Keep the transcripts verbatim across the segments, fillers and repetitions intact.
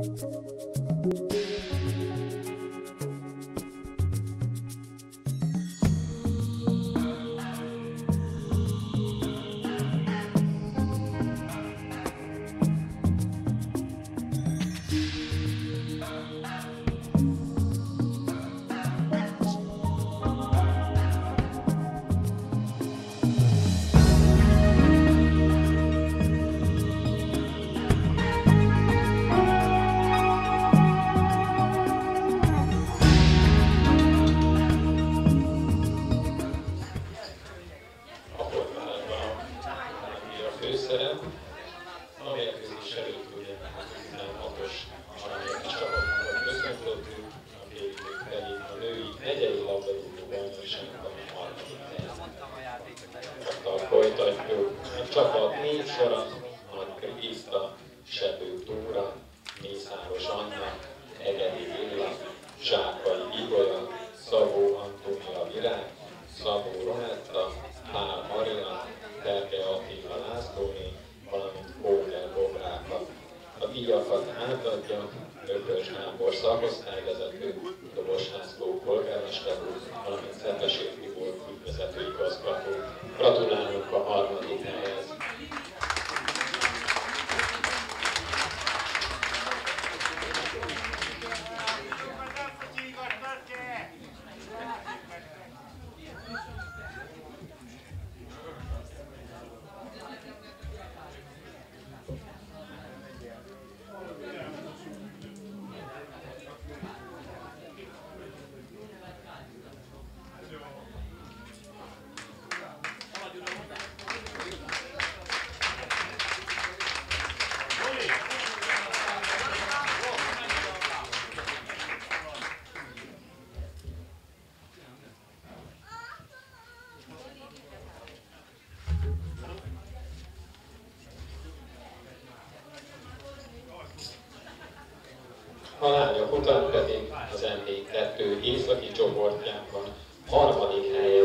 A lányok után pedig az em bé kettő északi csoportjában harmadik helyen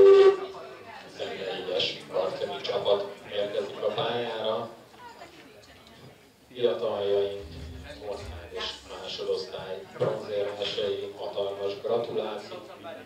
szenvedélyes karcemi csapat érkezik a pályára. Fiataljaink ország és másodosztály bronzérmesei, hatalmas gratuláció.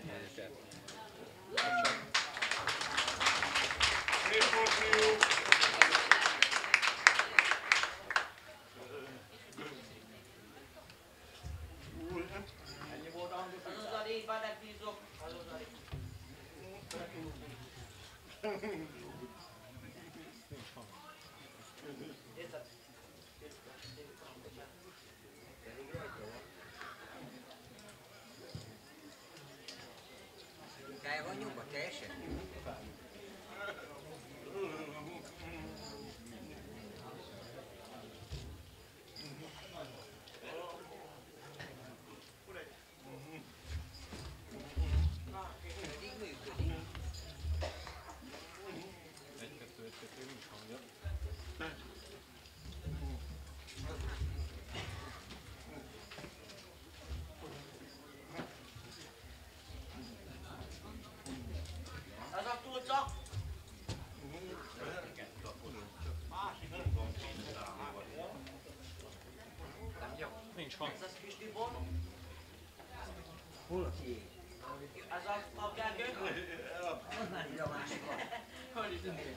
Hol? Ez a, a Gergő? Az már így a másik van. Hogy is tudni?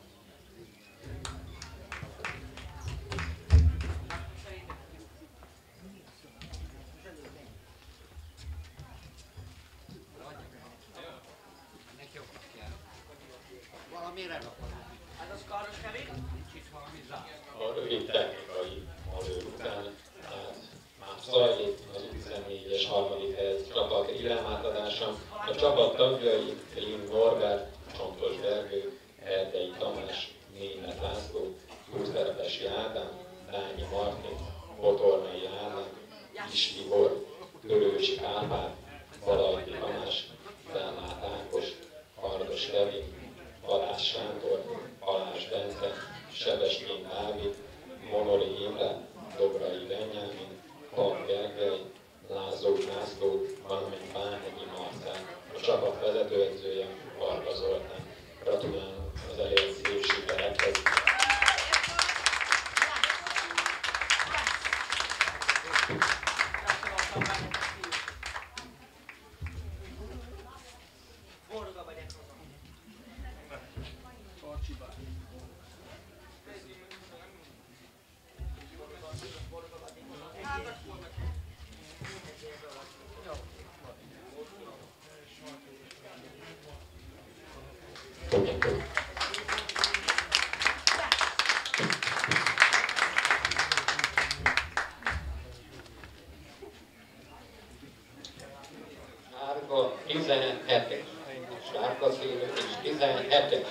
Valamire rakod. Ez az karos Kevin? Nincs itt valami zár. A rövid technikai malőr után már zajlik az U tizennégyes harmadik helyez csapat illámátadása. A csapat tagjai Lin Norbert, Csontos Gergő, Erdei Tamás, Németh László, Túlterepesi Ádám, Dányi Martin, Botornai Ádám, Kis Tibor, Törősi Árpád, Balajdi Tamás, Zellát Ákos, Kardos Kevin, Balázs Sándor, Balázs Bence, Sebestyén Dávid, Monori Imre, Dobrai Benyámin, Pap Gergely, Lázó László, valamint Bánhegyi Marcell. A csapat vezetőedzője Varga Zoltán. Gratulálunk az elért szép sikerekhez. Sárga tizenhetes. Sárga szélű és tizenhetes.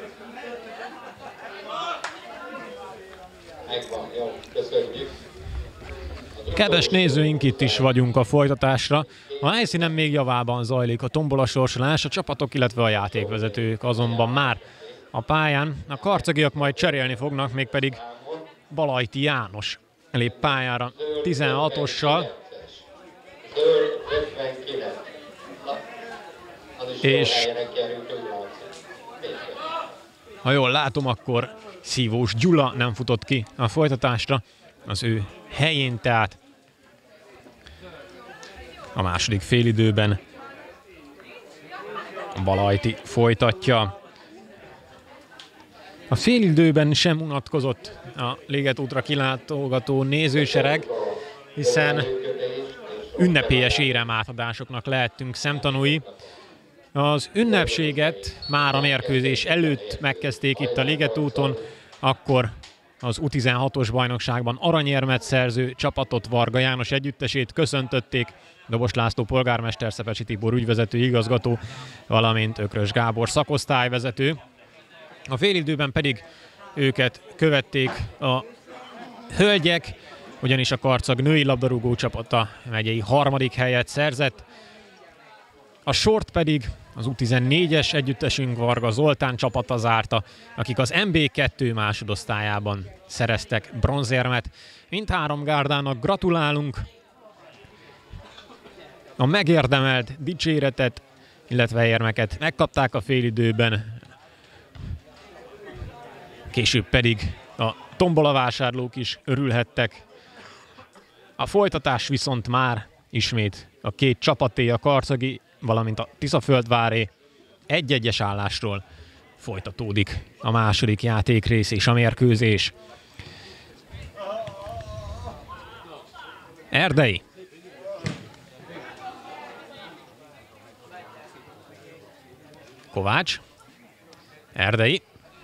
Megvan, jó, köszönjük. Kedves nézőink, itt is vagyunk a folytatásra. A helyszínen még javában zajlik a tombola sorsolás, a csapatok, illetve a játékvezetők azonban már a pályán. A karcagiak majd cserélni fognak, mégpedig Balajti János lép pályára tizenhatossal. És ha jól látom, akkor Szívós Gyula nem futott ki a folytatásra, az ő helyén, tehát a második félidőben Balajti folytatja. A félidőben sem unatkozott a Ligetútra kilátogató nézősereg, hiszen ünnepélyes éremátadásoknak lehettünk szemtanúi. Az ünnepséget már a mérkőzés előtt megkezdték itt a Ligetúton, akkor az U tizenhatos bajnokságban aranyérmet szerző csapatot, Varga János együttesét köszöntötték, Dobos László polgármester, Szepesi Tibor ügyvezető igazgató, valamint Ökrös Gábor szakosztályvezető. A félidőben pedig őket követték a hölgyek, ugyanis a Karcag női labdarúgó csapata megyei harmadik helyet szerzett. A sort pedig az U tizennégyes együttesünk Varga Zoltán csapata zárta, akik az em bé kettő másodosztályában szereztek bronzérmet. Mindhárom gárdának gratulálunk. A megérdemelt dicséretet, illetve érmeket megkapták a félidőben. Később pedig a tombolavásárlók is örülhettek. A folytatás viszont már ismét a két csapaté, a karcagi, valamint a Tiszaföldváré egy-egyes állásról folytatódik a második játékrész és a mérkőzés. Erdei. Kovács. Erdei.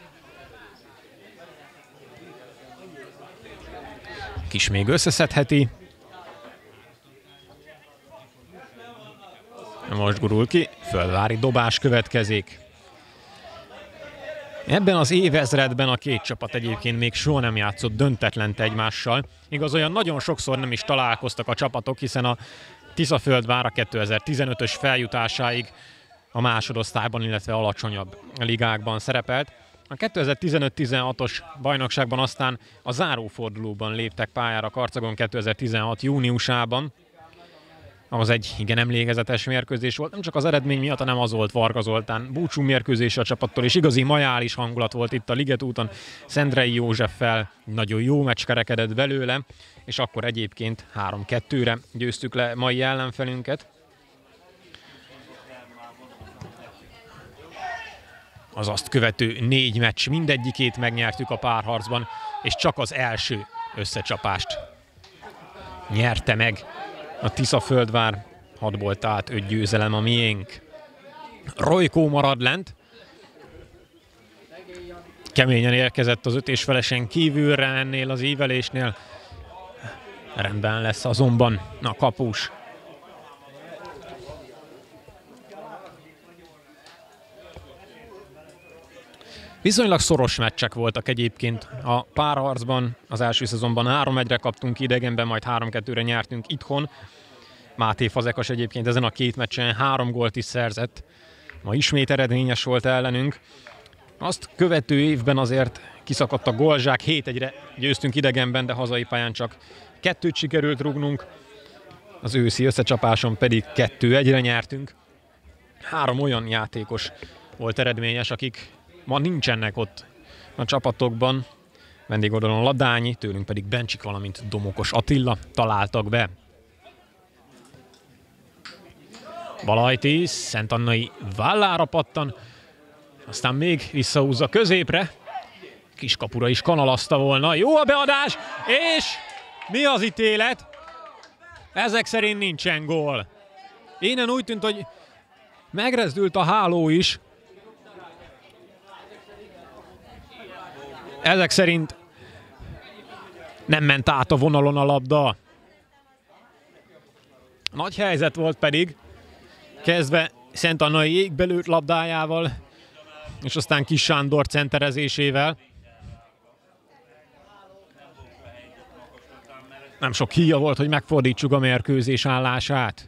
Kis még összeszedheti. Most gurul ki, földvári dobás következik. Ebben az évezredben a két csapat egyébként még soha nem játszott döntetlent egymással. Igaz, olyan nagyon sokszor nem is találkoztak a csapatok, hiszen a Tiszaföldvár a kétezer-tizenötös feljutásáig a másodosztályban, illetve alacsonyabb ligákban szerepelt. A kétezer-tizenöt-tizenhatos bajnokságban aztán a zárófordulóban léptek pályára Karcagon kétezer-tizenhat júniusában. Az egy igen emlékezetes mérkőzés volt, nem csak az eredmény miatt, hanem az volt Varga Zoltán búcsú mérkőzése a csapattól, és igazi majális hangulat volt itt a Ligetúton. Szendrei Józseffel nagyon jó meccs kerekedett belőle, és akkor egyébként három kettőre győztük le mai ellenfelünket. Az azt követő négy meccs mindegyikét megnyertük a párharcban, és csak az első összecsapást nyerte meg a Tiszaföldvár. Hatból tehát öt győzelem a miénk. Rojkó marad lent. Keményen érkezett az öt és felesen kívülre ennél az ívelésnél. Rendben lesz azonban a kapus. Viszonylag szoros meccsek voltak egyébként a párharcban. Az első szezonban három egyre kaptunk idegenben, majd három kettőre nyertünk itthon. Máté Fazekas egyébként ezen a két meccsen három gólt is szerzett. Ma ismét eredményes volt ellenünk. Azt követő évben azért kiszakadt a gólzsák, hét egyre győztünk idegenben, de hazai pályán csak kettőt sikerült rúgnunk. Az őszi összecsapáson pedig kettő egyre nyertünk. Három olyan játékos volt eredményes, akik ma nincsenek ott a csapatokban. Vendégoldalon Ladányi, tőlünk pedig Bencsik, valamint Domokos Attila találtak be. Balajti, Szentannai vállára pattan, aztán még visszahúzza középre. Kiskapura is kanalazta volna. Jó a beadás, és mi az ítélet? Ezek szerint nincsen gól. Innen úgy tűnt, hogy megrezdült a háló is. Ezek szerint nem ment át a vonalon a labda. Nagy helyzet volt pedig, kezdve Szentannai jégbelőtt labdájával, és aztán Kis Sándor centerezésével. Nem sok híja volt, hogy megfordítsuk a mérkőzés állását.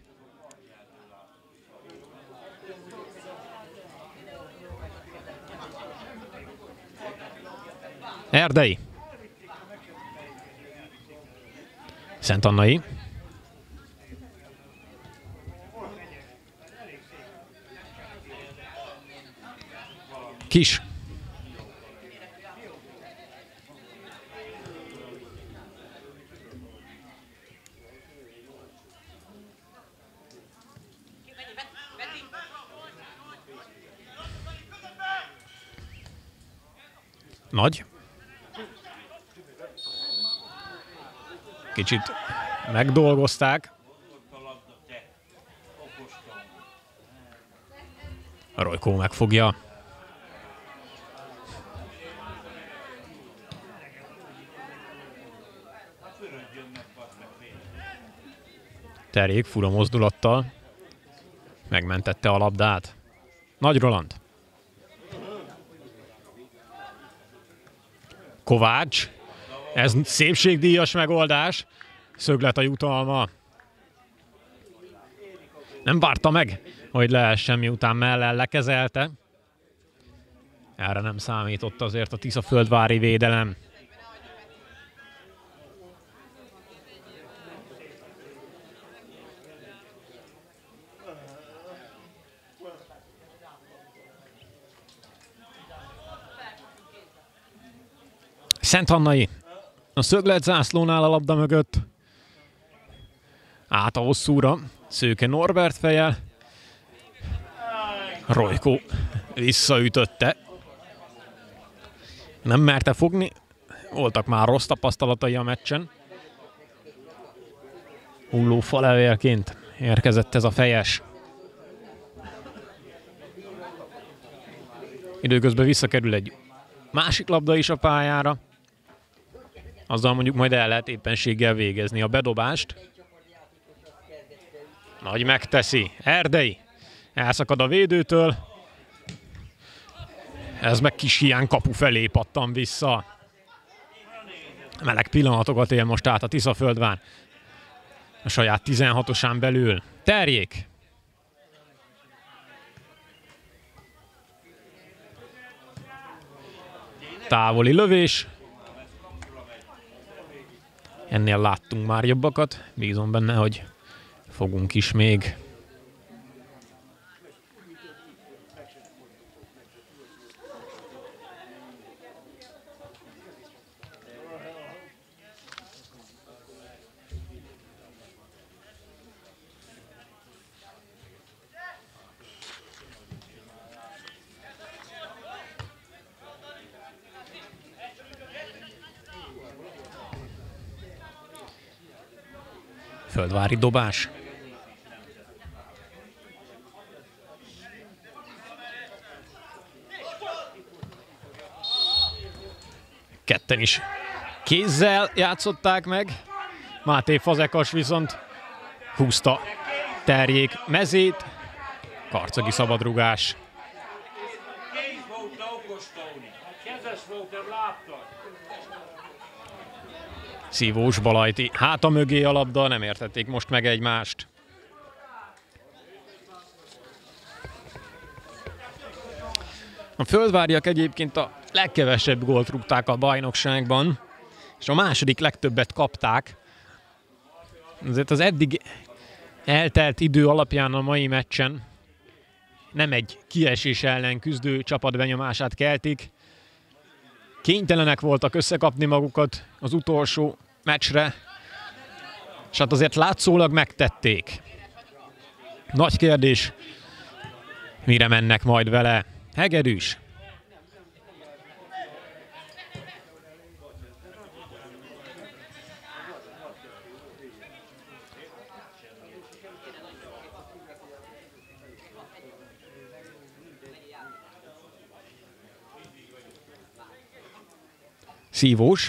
Erdei. Szentannai. Kis. Nagy. Kicsit megdolgozták. Rojkó megfogja. Terjék fura mozdulattal megmentette a labdát. Nagy Roland. Kovács. Ez szépségdíjas megoldás. Szöglet a jutalma. Nem várta meg, hogy lehessen, miután mellel lekezelte. Erre nem számított azért a tiszaföldvári védelem. Szentannai a szöglet zászlónál a labda mögött. Át a hosszúra. Szőke Norbert fejjel. Rojkó visszaütötte. Nem merte fogni. Voltak már rossz tapasztalatai a meccsen. Hulló falevélként érkezett ez a fejes. Időközben visszakerül egy másik labda is a pályára. Azzal mondjuk majd el lehet éppenséggel végezni a bedobást. Nagy megteszi. Erdei. Elszakad a védőtől. Ez meg Kis hiány kapu felé pattan vissza. Meleg pillanatokat él most át a Tiszaföldvár. A saját tizenhatosán belül. Terjék. Távoli lövés. Ennél láttunk már jobbakat. Bízom benne, hogy fogunk is még. Földvári dobás. Ketten is kézzel játszották meg. Máté Fazekas viszont húzta Terjék mezét. Karcagi szabadrugás. Szívós Balajti háta mögé a labda, nem értették most meg egymást. A földváriak egyébként a legkevesebb gólt rúgták a bajnokságban, és a második legtöbbet kapták. Azért az eddig eltelt idő alapján a mai meccsen nem egy kiesés ellen küzdő csapat benyomását keltik. kénytelenek voltak összekapni magukat az utolsó meccsre, és hát azért látszólag megtették. Nagy kérdés, mire mennek majd vele. Hegedűs. Szívós.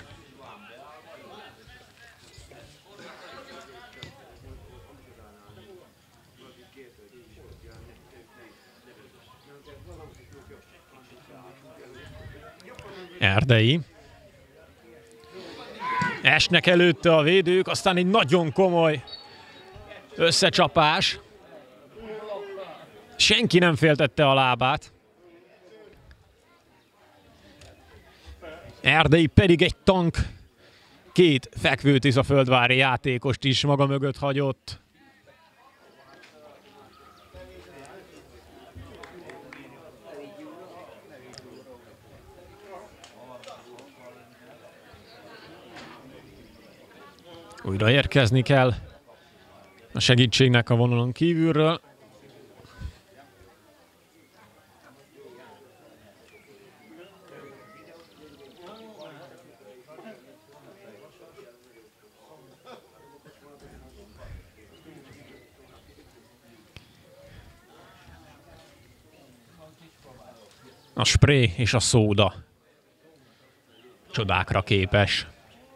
Erdei. Esnek előtte a védők, aztán egy nagyon komoly összecsapás. Senki nem féltette a lábát. Erdei pedig egy tank, két fekvőtiszaföldvári játékost is maga mögött hagyott. Újra érkezni kell a segítségnek a vonalon kívülről. A spré és a szóda csodákra képes.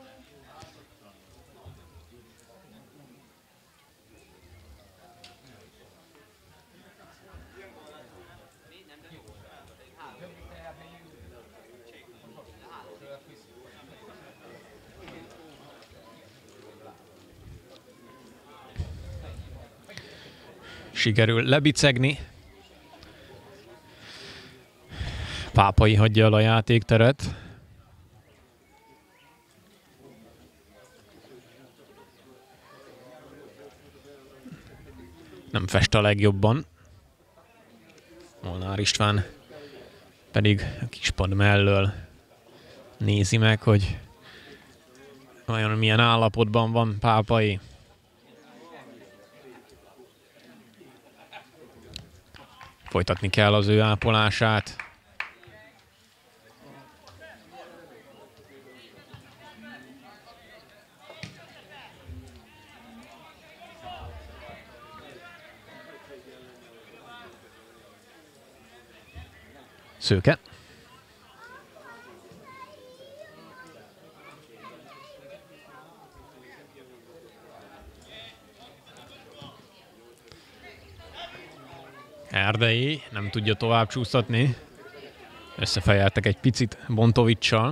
Sikerül lebicegni. Pápai hagyja el a játékteret. Nem fest a legjobban. Molnár István pedig a kispad mellől nézi meg, hogy vajon milyen állapotban van Pápai. Folytatni kell az ő ápolását. Szőke. Erdei nem tudja tovább csúsztatni. Összefejeltek egy picit Bontovicsal.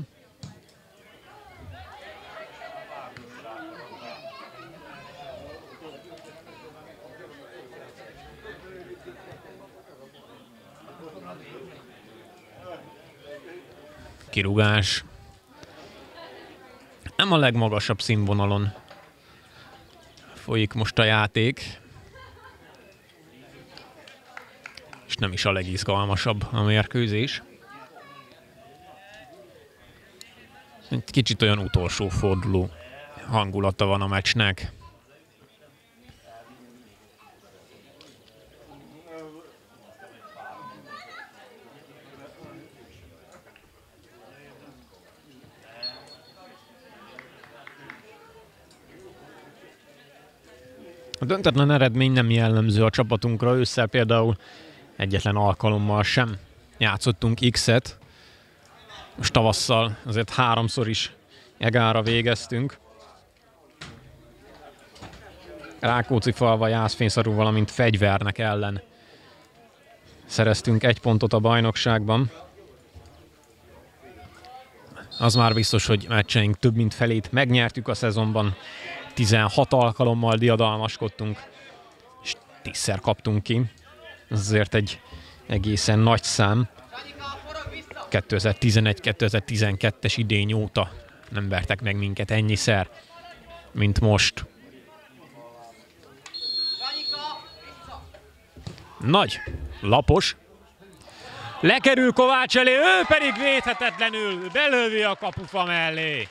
Kirúgás. Nem a legmagasabb színvonalon folyik most a játék. És nem is a legizgalmasabb a mérkőzés. Egy kicsit olyan utolsó forduló hangulata van a meccsnek. A döntetlen eredmény nem jellemző a csapatunkra, ősszel például egyetlen alkalommal sem játszottunk X-et. Most tavasszal azért háromszor is egára végeztünk. Rákóczifalva, Jászfényszarú, valamint Fegyvernek ellen szereztünk egy pontot a bajnokságban. Az már biztos, hogy meccseink több mint felét megnyertük a szezonban. tizenhat alkalommal diadalmaskodtunk, és tízszer kaptunk ki. Ez azért egy egészen nagy szám. kétezer-tizenegy kétezer-tizenkettes idény óta nem vertek meg minket ennyiszer, mint most. Nagy, lapos Lekerül Kovács elé, ő pedig védhetetlenül belövi a kapufa mellé.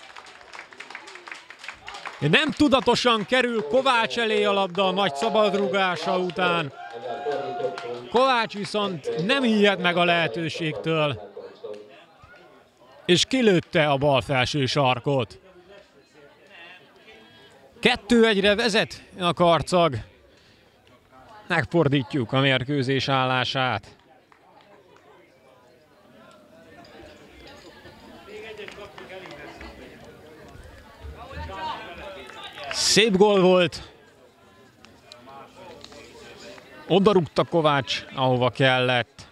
Nem tudatosan kerül Kovács elé a labda a nagy szabadrúgása után. Kovács viszont nem ijed meg a lehetőségtől, és kilőtte a bal felső sarkot. Kettő egyre vezet a Karcag. Megfordítjuk a mérkőzés állását. Szép gól volt. Oda rúgta Kovács, ahova kellett.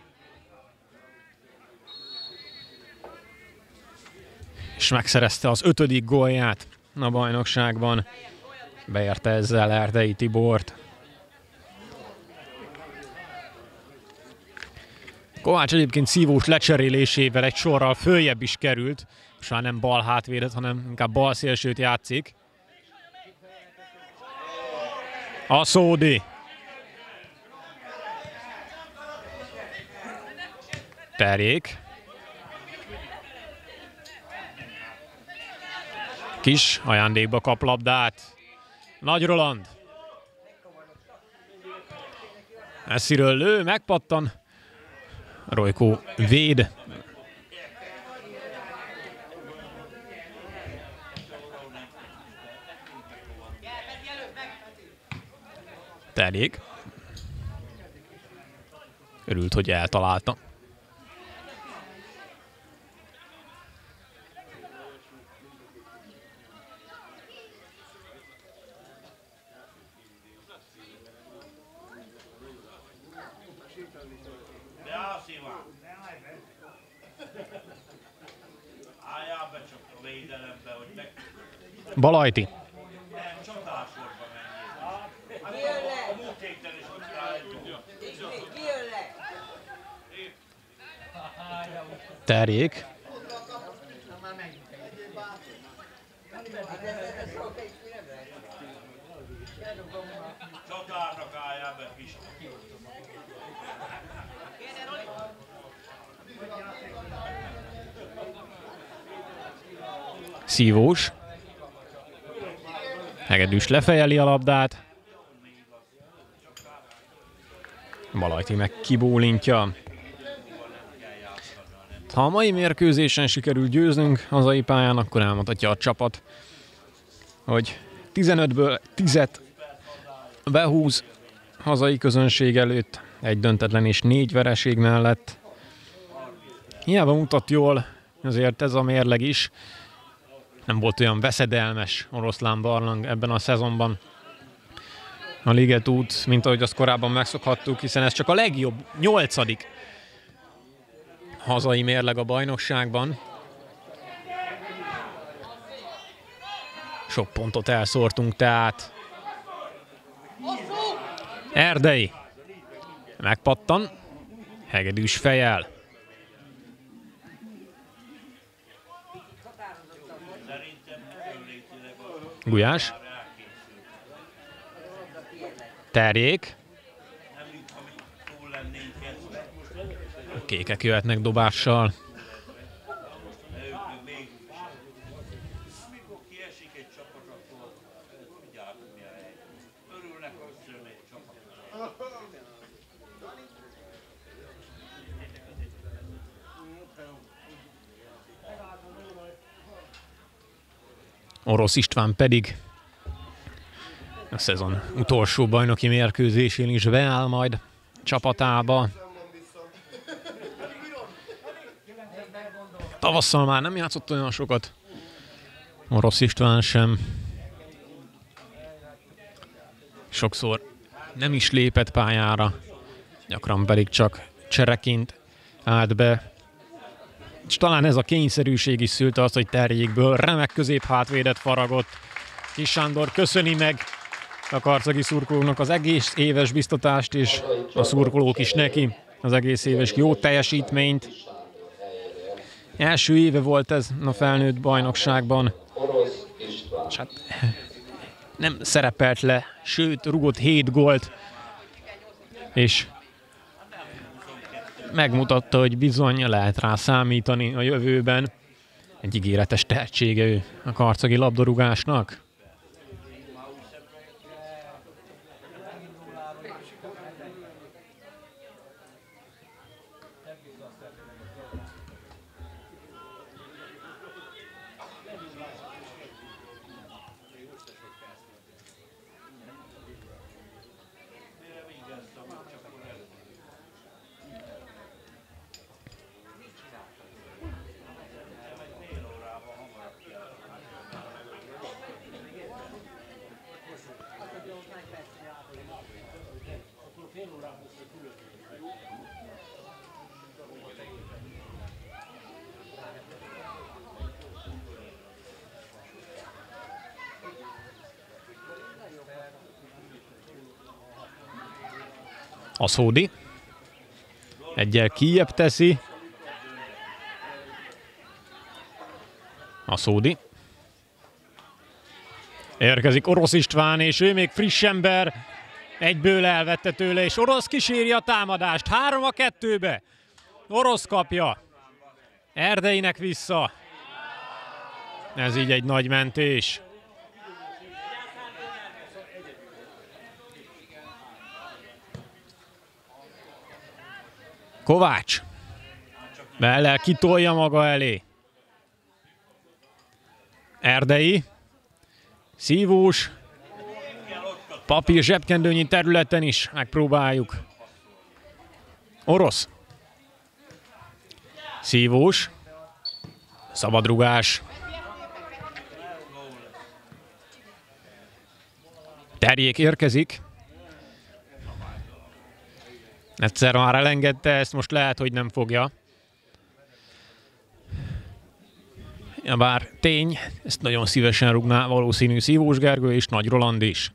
És megszerezte az ötödik gólját a bajnokságban. Beérte ezzel Erdei Tibort. Kovács egyébként Szívós lecserélésével egy sorral följebb is került. Most már nem bal hátvédet, hanem inkább bal szélsőt játszik. A Szódi. Terjék. Kis ajándékba kap labdát. Nagy Roland. Messziről lő, megpattan. Rojkó véd. Terjék. Örült, hogy eltalálta. Balajti. Terjék. Szívós. Hegedűs lefejeli a labdát. Balajti meg kibólintja. Ha a mai mérkőzésen sikerül győznünk hazai pályán, akkor elmondhatja a csapat, hogy tizenötből tízet behúz hazai közönség előtt, egy döntetlen és négy vereség mellett. Hiába mutat jól, azért ez a mérleg is. Nem volt olyan veszedelmes Oroszlán Barlang ebben a szezonban a Ligetút, mint ahogy azt korábban megszokhattuk, hiszen ez csak a legjobb nyolcadik hazai mérleg a bajnokságban. Sok pontot elszórtunk tehát. Erdei. Megpattan. Hegedűs fejjel. Gulyás. Terjék. Kékek jöhetnek dobással. Orosz István pedig a szezon utolsó bajnoki mérkőzésén is beáll majd csapatába. Tavasszal már nem játszott olyan sokat Orosz István sem. Sokszor nem is lépett pályára, gyakran pedig csak csereként állt be. És talán ez a kényszerűség is szülte azt, hogy Terjékből remek középhátvédet faragott. Kis Sándor köszöni meg a karcagi szurkolóknak az egész éves biztatást, és a szurkolók is neki az egész éves jó teljesítményt. Első éve volt ez a felnőtt bajnokságban, és hát nem szerepelt le, sőt rugott hét gólt, és megmutatta, hogy bizony lehet rá számítani a jövőben. Egy ígéretes tehetsége ő a karcagi labdarúgásnak. A Szódi. Egyel kijebb teszi. A Szódi. Érkezik Orosz István, és ő még friss ember. Egyből elvette tőle, és Orosz kíséri a támadást. Három a kettőbe. Orosz kapja. Erdeinek vissza. Ez így egy nagy mentés. Kovács. Bele kitolja maga elé. Erdei. Szívós. Papír zsebkendőnyi területen is megpróbáljuk. Orosz. Szívós. Szabadrugás. Terjék érkezik. Egyszer már elengedte, ezt most lehet, hogy nem fogja. Ja, bár tény, ezt nagyon szívesen rúgná valószínű Szívós Gergő és Nagy Roland is.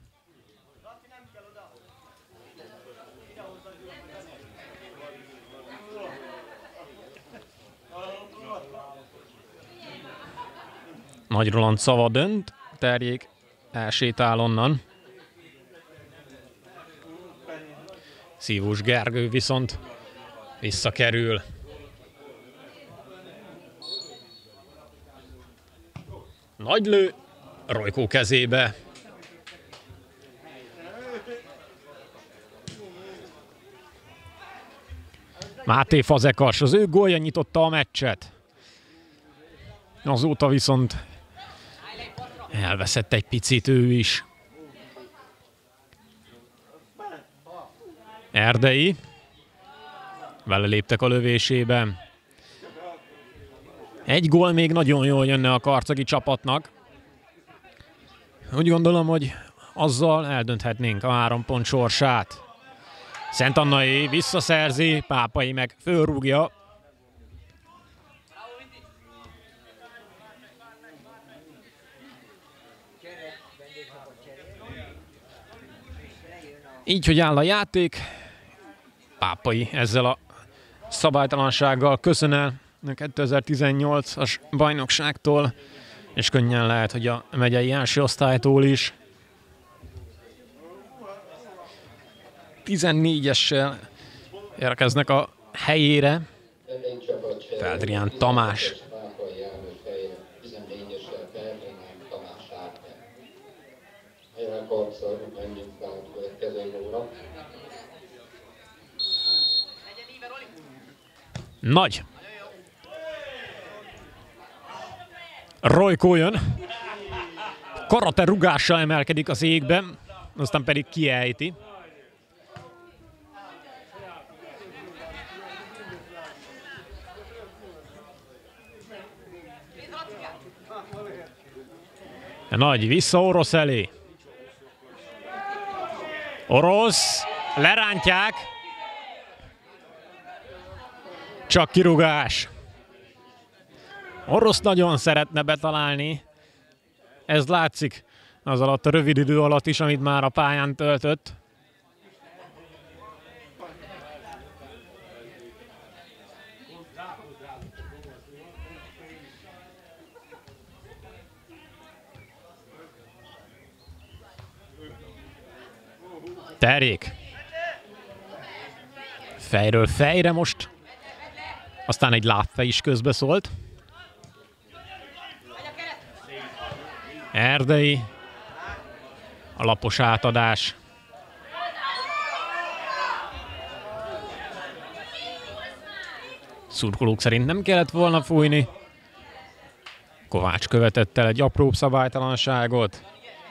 Nagy Roland szava dönt, Terjék elsétál onnan. Szívós Gergő viszont visszakerül. Nagy lő, Rojkó kezébe. Máté Fazekas, az ő gólja nyitotta a meccset. Azóta viszont elveszett egy picit ő is. Erdei. Vele léptek a lövésében. Egy gól még nagyon jól jönne a karcagi csapatnak. Úgy gondolom, hogy azzal eldönthetnénk a három pont sorsát. Szent Annai visszaszerzi, Pápai meg fölrúgja. Így, hogy áll a játék, Pápai ezzel a szabálytalansággal köszön el a kétezer-tizennyolcas bajnokságtól, és könnyen lehet, hogy a megyei első osztálytól is. tizennégyessel érkeznek a helyére Feldrián Tamás. Nagy. Rojkó jön. Karate rugással emelkedik az égben, aztán pedig kiejti. Nagy vissza Orosz elé. Orosz, lerántják. Csak kirúgás. Orosz nagyon szeretne betalálni. Ez látszik az alatt a rövid idő alatt is, amit már a pályán töltött. Terjék. Fejről fejre most Aztán egy lábfej is közbeszólt. Erdei. A lapos átadás. Szurkolók szerint nem kellett volna fújni. Kovács követett el egy apróbb szabálytalanságot.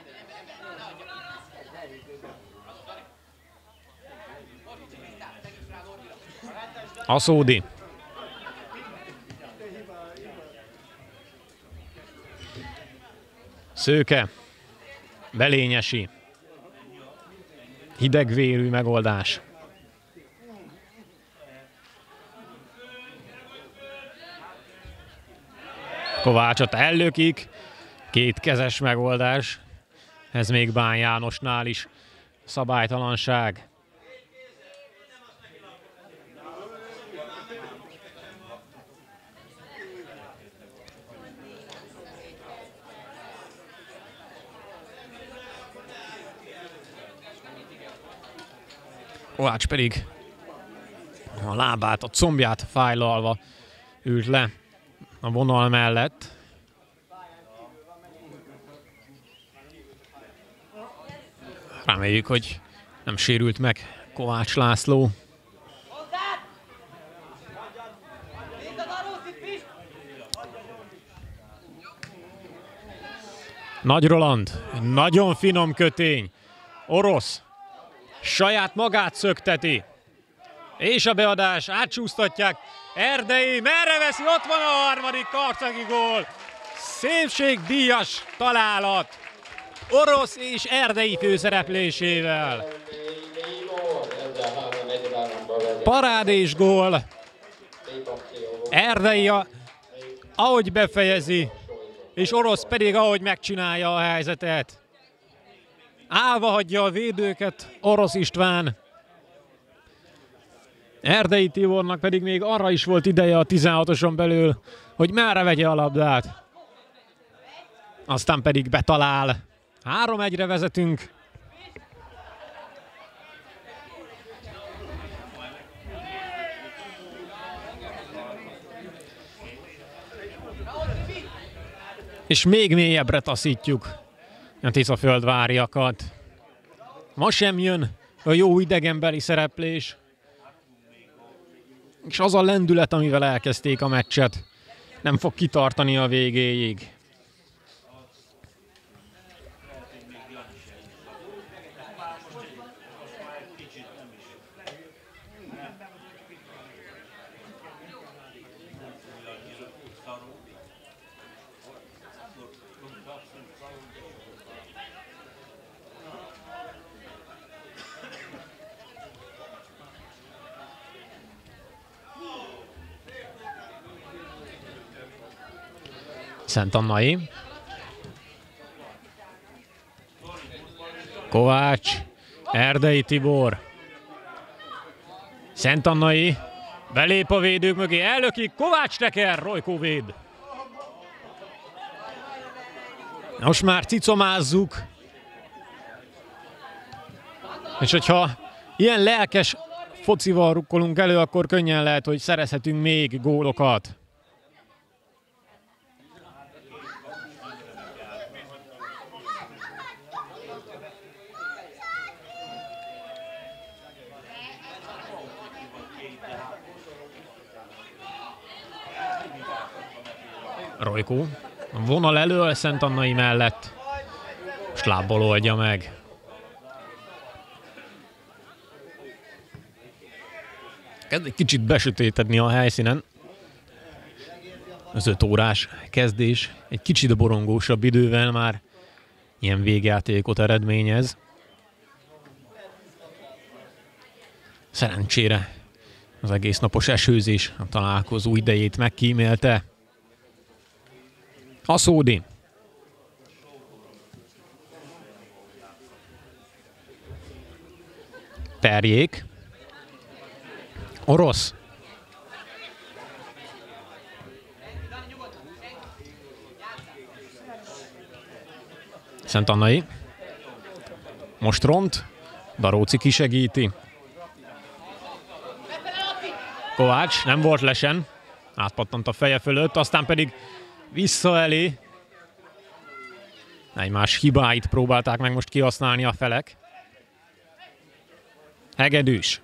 Aszódi. Szőke. Belényesi. Hidegvérű megoldás. Kovácsot ellökik. Kétkezes megoldás. Ez még Bán Jánosnál is szabálytalanság. Kovács pedig a lábát, a combját fájlalva ült le a vonal mellett. Reméljük, hogy nem sérült meg Kovács László. Nagy Roland, nagyon finom kötény. Orosz saját magát szökteti. És a beadás, átcsúsztatják. Erdei, merre veszi? Ott van a harmadik karcagi gól. Szépségdíjas találat. Orosz és Erdei főszereplésével. Parádés gól. Erdei, ahogy befejezi, és Orosz pedig ahogy megcsinálja a helyzetet. Állva hagyja a védőket Orosz István. Erdei Tibornak pedig még arra is volt ideje a tizenhatoson belül, hogy merre vegye a labdát. Aztán pedig betalál. három egyre vezetünk. És még mélyebbre taszítjuk a Tiszaföldváriakat. Ma sem jön a jó idegenbeli szereplés. És az a lendület, amivel elkezdték a meccset, nem fog kitartani a végéig. Szentannai. Kovács. Erdei Tibor. Szentannai. Belép a védők mögé. Ellökik. Kovács teker. Rojkó véd. Most már cicomázzuk. És hogyha ilyen lelkes focival rukkolunk elő, akkor könnyen lehet, hogy szerezhetünk még gólokat. Rojkó. Vonal elől Szentannai mellett. Most lábbal oldja meg. Kezd egy kicsit besötétedni a helyszínen. Az öt órás kezdés egy kicsit borongósabb idővel már ilyen végjátékot eredményez. Szerencsére az egész napos esőzés a találkozó idejét megkímélte. Aszódi. Terjék. Orosz. Szentannai. Most Ront. Daróci kisegíti. Kovács, nem volt lesen. átpattant a feje fölött, aztán pedig vissza elé. Egymás hibáit próbálták meg most kihasználni a felek. Hegedűs.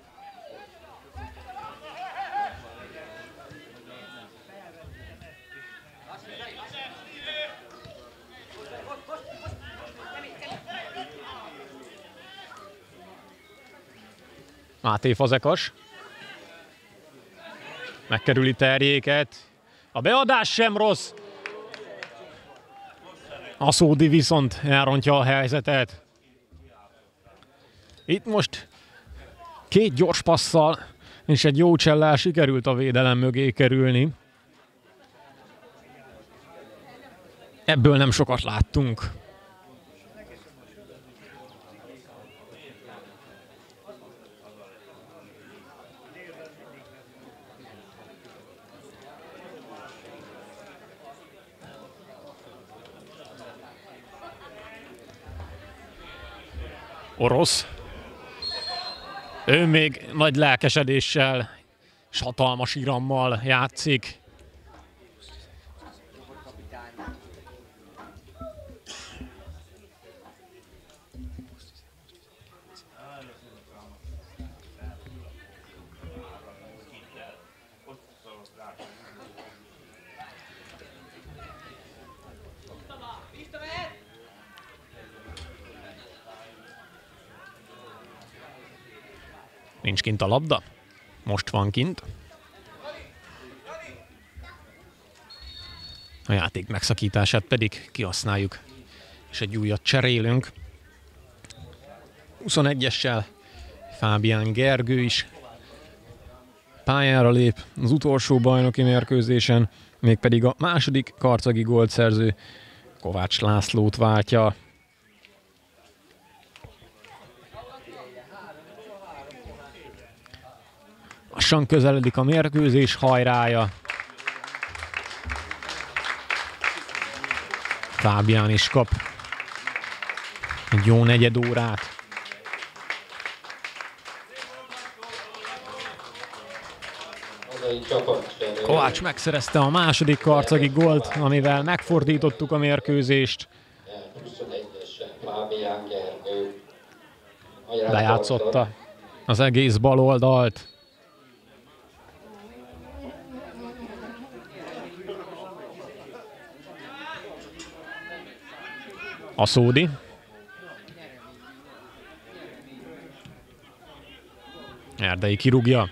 Máté Fazekas. Megkerüli Terjéket. A beadás sem rossz. Aszódi viszont elrontja a helyzetet. Itt most két gyors passzal és egy jó csellel sikerült a védelem mögé kerülni. Ebből nem sokat láttunk. Orosz. Ő még nagy lelkesedéssel és hatalmas irammal játszik. Nincs kint a labda. Most van kint. A játék megszakítását pedig kihasználjuk, és egy újat cserélünk. huszonegyessel Fábián Gergő is pályára lép az utolsó bajnoki mérkőzésen, mégpedig a második karcagi gólt szerző Kovács Lászlót váltja. Lassan közeledik a mérkőzés hajrája. Fábián is kap egy jó negyed órát. Kovács megszerezte a második karcagi gólt, amivel megfordítottuk a mérkőzést. Lejátszotta az egész bal oldalt. Aszódi. Erdei kirúgja.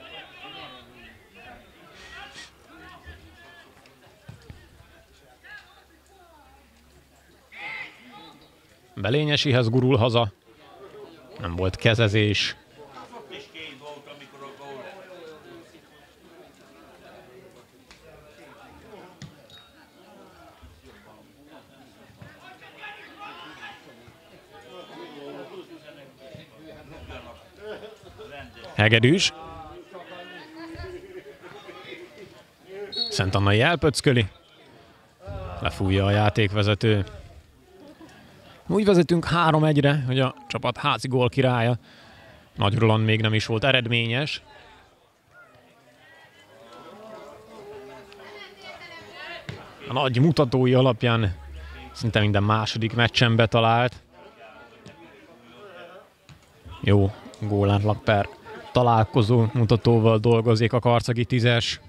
Belényesihez gurul haza. Nem volt kezezés. Hegedűs. Szentannai elpöcköli. Lefújja a játékvezető. Úgy vezetünk három egyre, hogy a csapat házi gól királya Nagy Roland még nem is volt eredményes. A nagy mutatói alapján szinte minden második meccsen betalált. Jó gólátlag per találkozó mutatóval dolgozik a karcagi tízes.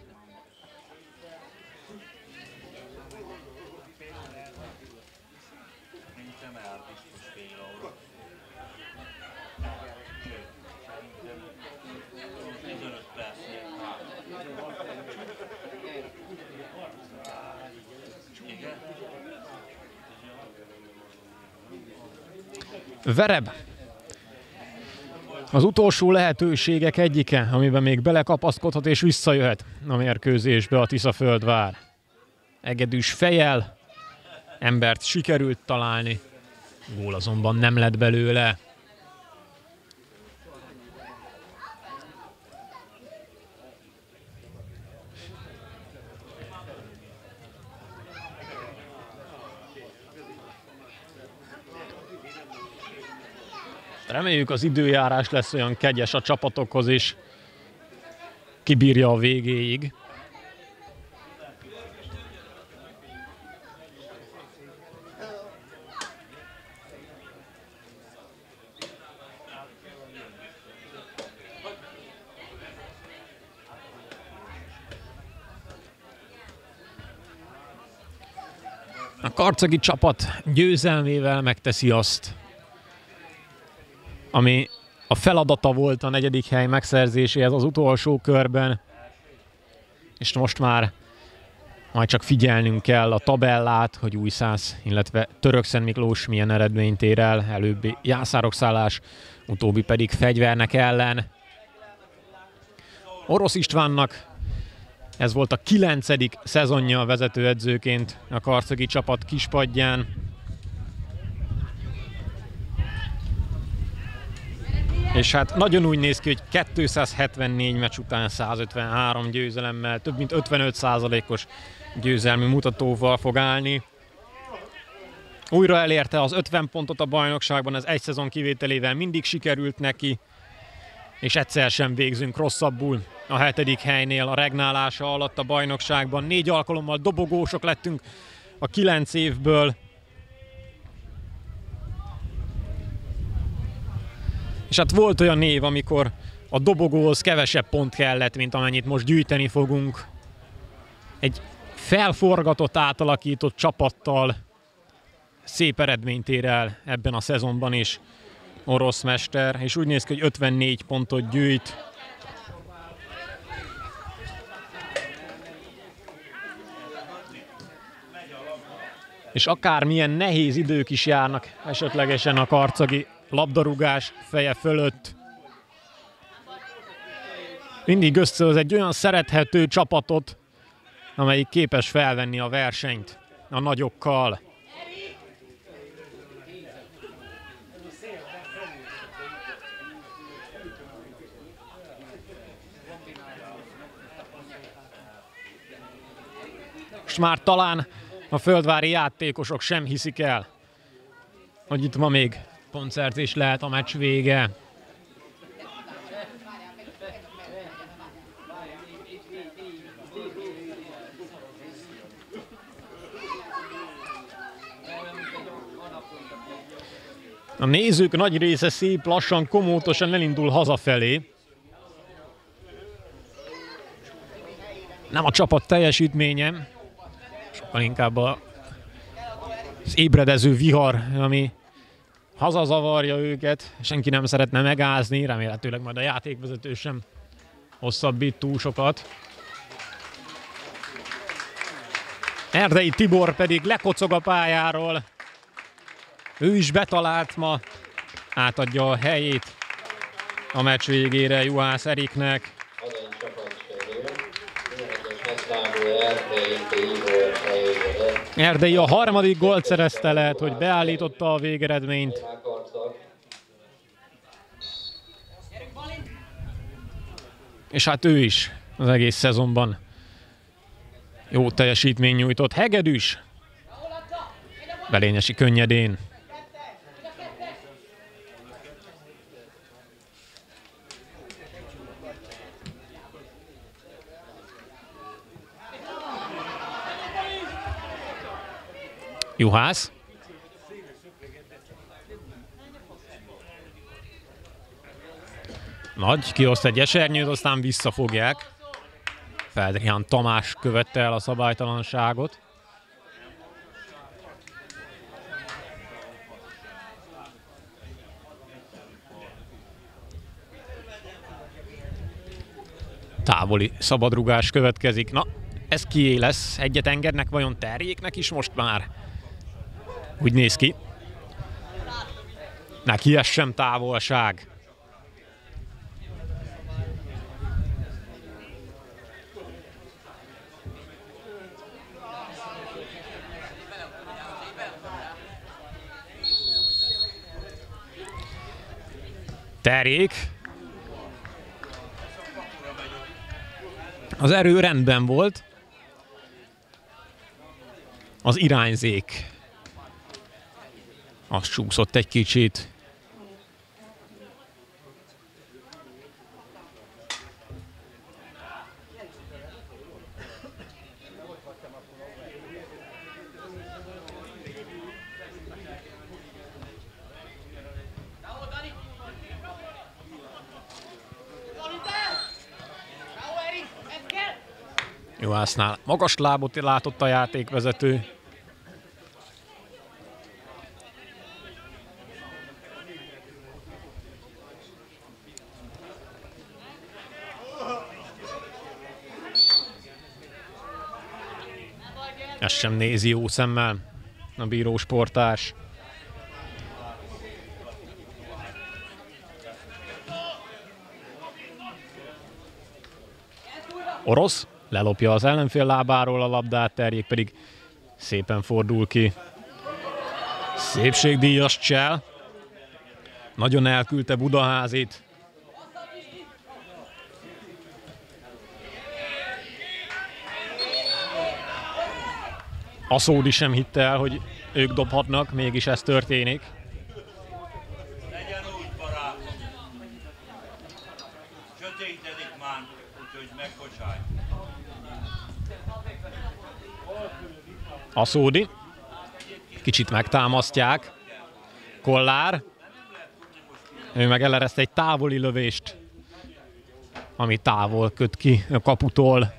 Vereb. Az utolsó lehetőségek egyike, amiben még belekapaszkodhat és visszajöhet a mérkőzésbe a Tiszaföldvár. Egedűs fejjel, embert sikerült találni, gól azonban nem lett belőle. Reméljük, az időjárás lesz olyan kegyes a csapatokhoz is, kibírja a végéig. A karcagi csapat győzelmével megteszi azt, ami a feladata volt a negyedik hely megszerzéséhez az utolsó körben, és most már majd csak figyelnünk kell a tabellát, hogy Újszász, illetve Törökszentmiklós milyen eredményt ér el, előbbi Jászárokszállás, utóbbi pedig Fegyvernek ellen. Orosz Istvánnak ez volt a kilencedik szezonja vezetőedzőként a karcagi csapat kispadján. És hát nagyon úgy néz ki, hogy kétszázhetvennégy meccs után százötvenhárom győzelemmel, több mint ötvenöt százalékos győzelmi mutatóval fog állni. Újra elérte az ötven pontot a bajnokságban, ez egy szezon kivételével mindig sikerült neki, és egyszer sem végzünk rosszabbul a hetedik helynél a regnálása alatt a bajnokságban. Négy alkalommal dobogósok lettünk a kilenc évből. És hát volt olyan év, amikor a dobogóhoz kevesebb pont kellett, mint amennyit most gyűjteni fogunk. Egy felforgatott, átalakított csapattal szép eredményt ér el ebben a szezonban is Orosz mester, és úgy néz ki, hogy ötvennégy pontot gyűjt. És akármilyen nehéz idők is járnak esetlegesen a karcagi labdarúgás feje fölött, mindig összehoz egy olyan szerethető csapatot, amelyik képes felvenni a versenyt a nagyokkal. Most már talán a földvári játékosok sem hiszik el, hogy itt ma még pontszerzés lehet a meccs vége. A nézők nagy része szép lassan, komótosan elindul hazafelé. Nem a csapat teljesítménye, sokkal inkább a, az ébredező vihar, ami hazazavarja őket. Senki nem szeretne megázni, remélhetőleg majd a játékvezető sem hosszabbít túl sokat. Erdei Tibor pedig lekocog a pályáról. Ő is betalált ma, átadja a helyét a meccs végére Juhász Eriknek. Erdei a harmadik gólt szerezte, lehet, hogy beállította a végeredményt. És hát ő is az egész szezonban jó teljesítmény nyújtott. Hegedűs Belényesi könnyedén. Juhász. Nagy, kioszt egy esernyőt, aztán visszafogják. Feldrián Tamás követte el a szabálytalanságot. Távoli szabadrugás következik. Na, ez kié lesz? Egyet engednek vajon Terjéknek is most már? Úgy néz ki. Neki ez sem távolság. Terjék. Az erő rendben volt. Az irányzék az csúszott egy kicsit. Juhásznál magas lábot látott a játékvezető. Ezt sem nézi jó szemmel a bírósportás. Orosz lelopja az ellenfél lábáról a labdát, Terjék pedig szépen fordul ki. Szépségdíjas csel. Nagyon elküldte Budaházit. Aszódi sem hitte el, hogy ők dobhatnak, mégis ez történik. Legyen úgy, barátom. Sötétedik már, úgyhogy megbocsáj. Aszódi. Kicsit megtámasztják. Kollár. Ő meg elereszt egy távoli lövést, ami távol köt ki a kaputól.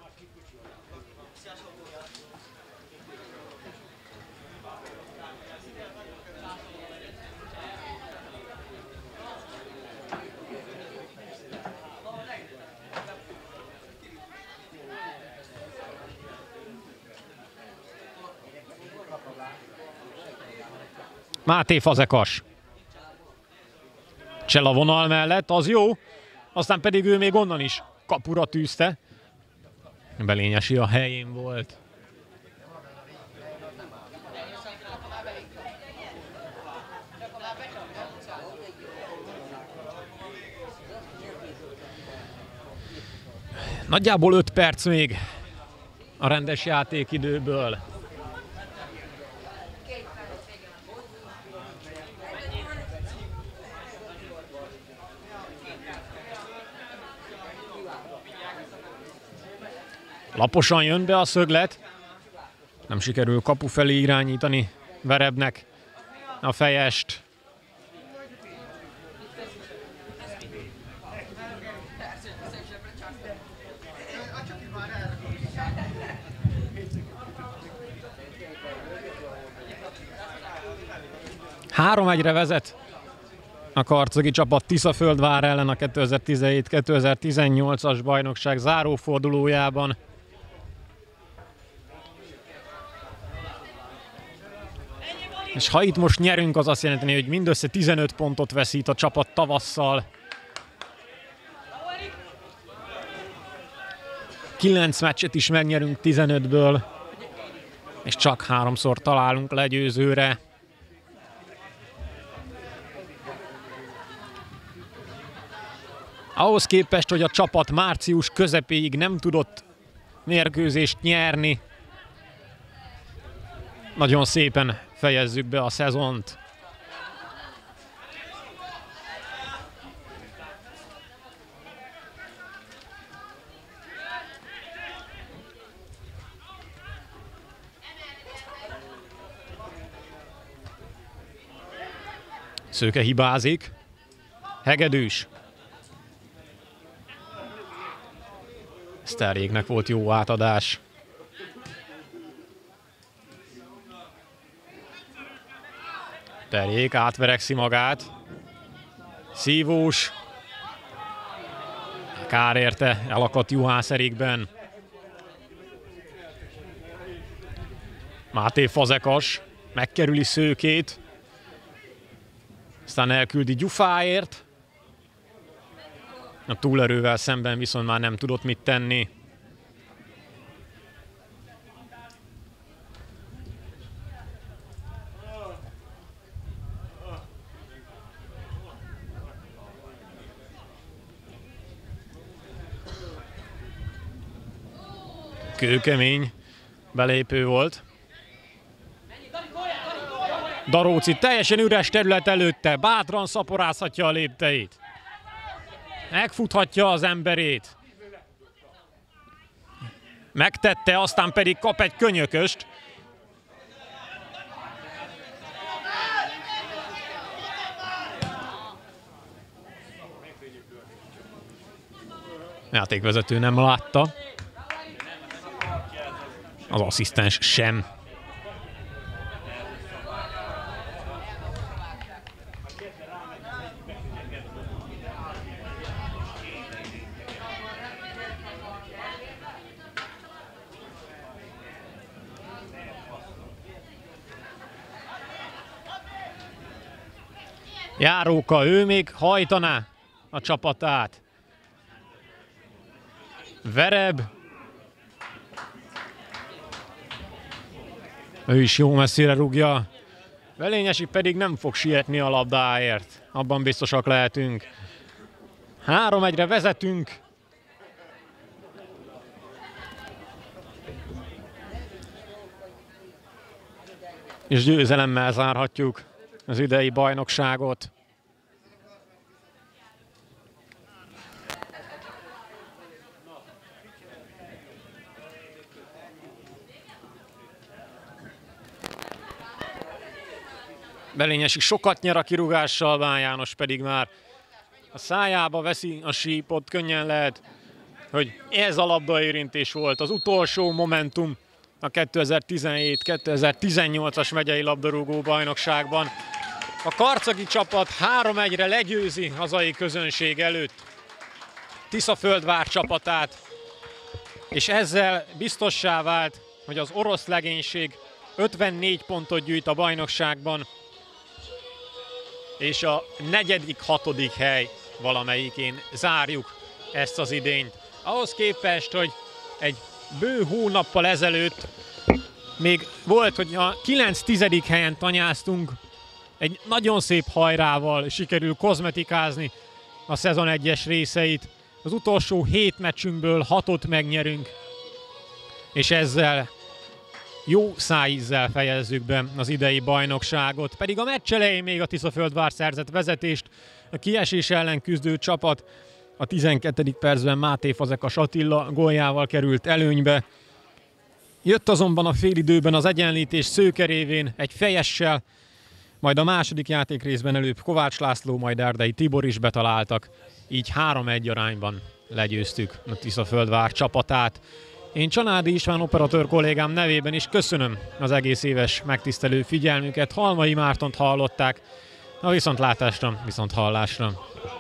Máté Fazekas. Csel a vonal mellett, az jó, aztán pedig ő még onnan is kapura tűzte. Belényesi a helyén volt. Nagyjából öt perc még a rendes játékidőből. Laposan jön be a szöglet. Nem sikerül kapu felé irányítani Verebnek a fejest. három egyre vezet a karcagi csapat Tiszaföldvár ellen a kétezer-tizenhét kétezer-tizennyolcas bajnokság zárófordulójában. És ha itt most nyerünk, az azt jelenti, hogy mindössze tizenöt pontot veszít a csapat tavasszal. kilenc meccset is megnyerünk tizenötből, és csak háromszor találunk legyőzőre. Ahhoz képest, hogy a csapat március közepéig nem tudott mérkőzést nyerni, nagyon szépen fejezzük be a szezont. Szőke hibázik. Hegedűs. Szterjéknek volt jó átadás. Terjék átverekszi magát. Szívós. Kár érte, elakadt Juhász Erikben. Máté Fazekas megkerüli Szőkét. Aztán elküldi Gyufáért. A túlerővel szemben viszont már nem tudott mit tenni. Kőkemény belépő volt. Daróci teljesen üres terület előtte, bátran szaporázhatja a lépteit. Megfuthatja az emberét. Megtette, aztán pedig kap egy könyököst. Játékvezető nem látta. Az asszisztens sem. Járóka, ő még hajtaná a csapatát. Vereb. Ő is jó messzire rúgja. Velényesi pedig nem fog sietni a labdáért. Abban biztosak lehetünk. három egyre vezetünk. És győzelemmel zárhatjuk az idei bajnokságot. Belényesi sokat nyer a kirúgással, Bán János pedig már a szájába veszi a sípot, könnyen lehet, hogy ez a labdaérintés volt az utolsó momentum a kétezer-tizenhét kétezer-tizennyolcas megyei labdarúgó bajnokságban. A karcagi csapat három egyre legyőzi hazai közönség előtt Tiszaföldvár csapatát, és ezzel biztossá vált, hogy az orosz legénység ötvennégy pontot gyűjt a bajnokságban, és a negyedik, hatodik hely valamelyikén zárjuk ezt az idényt. Ahhoz képest, hogy egy bő hónappal ezelőtt még volt, hogy a kilenc-tizedik helyen tanyáztunk, egy nagyon szép hajrával sikerül kozmetikázni a szezon egyes részeit. Az utolsó hét meccsünkből hatot megnyerünk, és ezzel jó szájízzel fejezzük be az idei bajnokságot. Pedig a meccs elején még a Tiszaföldvár szerzett vezetést, a kiesés ellen küzdő csapat a tizenkettedik percben Máté Fazekas Attila góljával került előnybe. Jött azonban a félidőben az egyenlítés Szőke révén egy fejessel, majd a második játékrészben előbb Kovács László, majd Erdei Tibor is betaláltak. Így három egy arányban legyőztük a Tiszaföldvár csapatát. Én Csanádi István operatőr kollégám nevében is köszönöm az egész éves megtisztelő figyelmüket. Halmai Mártont hallották. A viszontlátásra, viszont hallásra.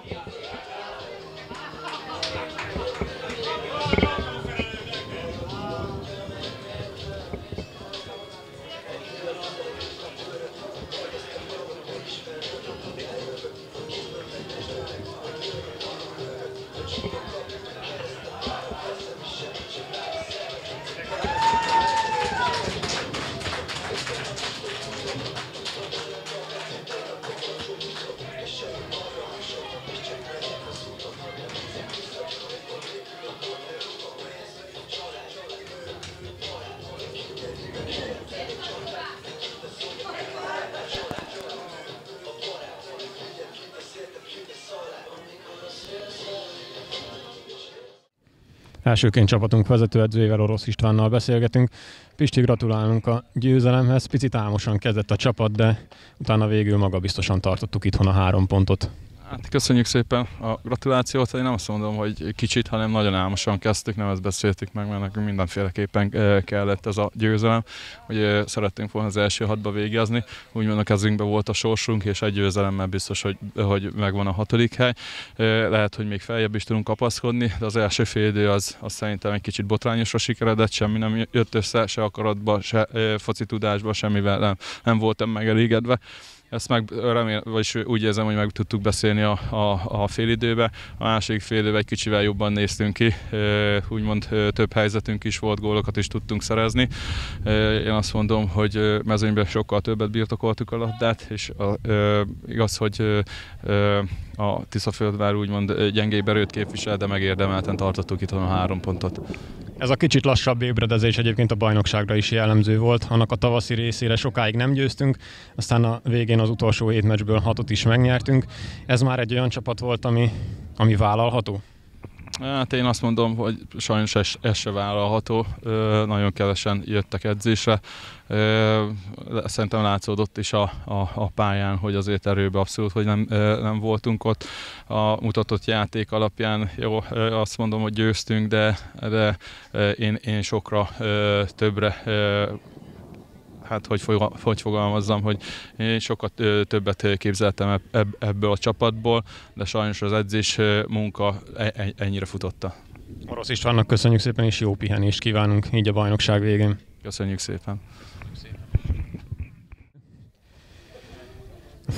Elsőként csapatunk vezetőedzőjével, Orosz Istvánnal beszélgetünk. Pisti, gratulálunk a győzelemhez. Picit álmosan kezdett a csapat, de utána végül magabiztosan tartottuk itthon a három pontot. Hát köszönjük szépen a gratulációt. Én nem azt mondom, hogy kicsit, hanem nagyon álmosan kezdtük, nem ezt beszéltük meg, mert nekünk mindenféleképpen kellett ez a győzelem, hogy szerettünk volna az első hatba végezni. Úgymond a kezünkben volt a sorsunk, és egy győzelemmel biztos, hogy, hogy megvan a hatodik hely. Lehet, hogy még feljebb is tudunk kapaszkodni, de az első fél idő az, az szerintem egy kicsit botrányosra sikeredett, semmi nem jött össze, se akaratba, se foci tudásba, semmivel nem, nem voltam megelégedve. Ezt meg remélem, vagyis úgy érzem, hogy meg tudtuk beszélni a, a, a félidőbe. A második félidőben egy kicsivel jobban néztünk ki, úgymond több helyzetünk is volt, gólokat is tudtunk szerezni. Én azt mondom, hogy mezőnyben sokkal többet birtokoltuk a labdát, és a, igaz, hogy a Tiszaföldvár úgymond gyengébb erőt képvisel, de megérdemelten tartottuk itt a három pontot. Ez a kicsit lassabb ébredezés egyébként a bajnokságra is jellemző volt. Annak a tavaszi részére sokáig nem győztünk, aztán a végén az utolsó hét meccsből hatot is megnyertünk. Ez már egy olyan csapat volt, ami, ami vállalható? Hát én azt mondom, hogy sajnos ez, ez se vállalható. Nagyon kevesen jöttek edzésre. Szerintem látszódott is a, a, a pályán, hogy azért erőben abszolút, hogy nem, nem voltunk ott. A mutatott játék alapján jó, azt mondom, hogy győztünk, de, de én, én sokra többre, hát hogy, hogy fogalmazzam, hogy én sokat többet képzeltem ebből a csapatból, de sajnos az edzés munka ennyire futotta. Orosz Istvánnak köszönjük szépen, és jó pihenést kívánunk így a bajnokság végén. Köszönjük szépen. A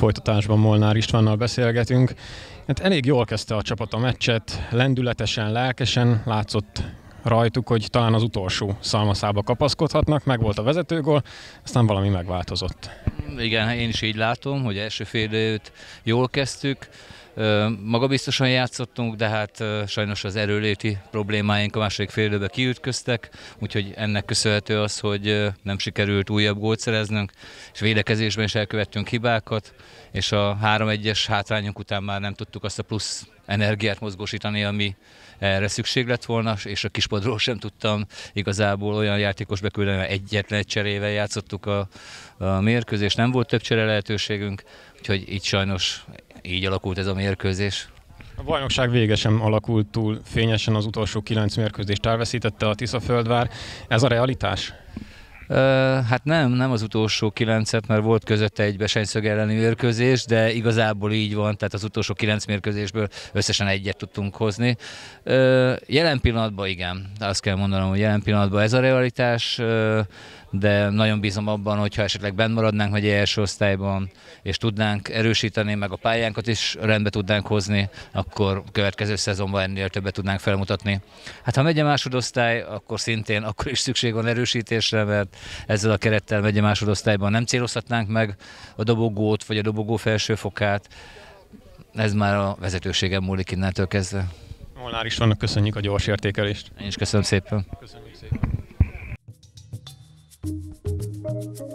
folytatásban Molnár Istvánnal beszélgetünk. Hát elég jól kezdte a csapat a meccset, lendületesen, lelkesen, látszott rajtuk, hogy talán az utolsó szalmaszába kapaszkodhatnak, meg volt a vezetőgól, aztán valami megváltozott. Igen, én is így látom, hogy első fél időt jól kezdtük, magabiztosan játszottunk, de hát sajnos az erőléti problémáink a második fél időben kiütköztek, úgyhogy ennek köszönhető az, hogy nem sikerült újabb gólt szereznünk, és védekezésben is elkövettünk hibákat, és a három egyes hátrányunk után már nem tudtuk azt a plusz energiát mozgósítani, ami erre szükség lett volna, és a Kispadról sem tudtam igazából olyan játékos beküldeni, mert egyetlen egy cserével játszottuk a, a mérkőzést, nem volt több csere lehetőségünk, úgyhogy így sajnos így alakult ez a mérkőzés. A bajnokság vége sem alakult túl fényesen, az utolsó kilenc mérkőzést elveszítette a Tiszaföldvár. Ez a realitás? Uh, hát nem, nem az utolsó kilencet, mert volt közötte egy Bessenyszög elleni mérkőzés, de igazából így van, tehát az utolsó kilenc mérkőzésből összesen egyet tudtunk hozni. Uh, jelen pillanatban igen, azt kell mondanom, hogy jelen pillanatban ez a realitás, uh, de nagyon bízom abban, hogy ha esetleg benn maradnánk megye első osztályban, és tudnánk erősíteni, meg a pályánkat is rendbe tudnánk hozni, akkor következő szezonban ennél többet tudnánk felmutatni. Hát ha megye másodosztály, akkor szintén akkor is szükség van erősítésre, mert ezzel a kerettel megye másodosztályban nem célozhatnánk meg a dobogót, vagy a dobogó felsőfokát. Ez már a vezetőségem múlik innentől kezdve. Molnár Istvánnak köszönjük a gyors értékelést. Én is köszönöm szépen. Köszönjük szépen.